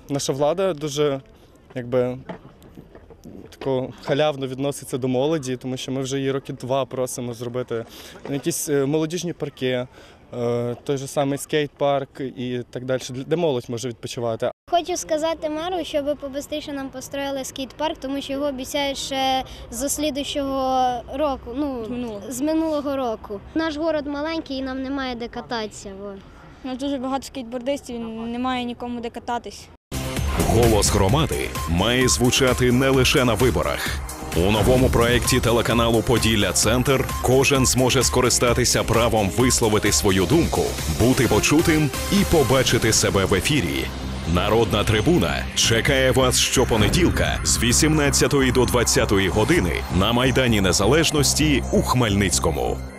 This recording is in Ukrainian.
Наша влада дуже, тако халявно відноситься до молоді, тому що ми вже її роки 2 просимо зробити якісь молодіжні парки, той же самий скейт-парк і так далі, де молодь може відпочивати. Хочу сказати меру, щоб побистріше нам построїли скейт-парк, тому що його обіцяють ще з слідущого року, з минулого року. Наш город маленький і нам немає де кататися. У нас дуже багато скейтбордистів, немає нікому де кататись. Голос громади має звучати не лише на виборах. У новому проєкті телеканалу «Поділля-Центр» кожен зможе скористатися правом висловити свою думку, бути почутим і побачити себе в ефірі. Народна трибуна чекає вас щопонеділка з 18 до 20 години на Майдані Незалежності у Хмельницькому.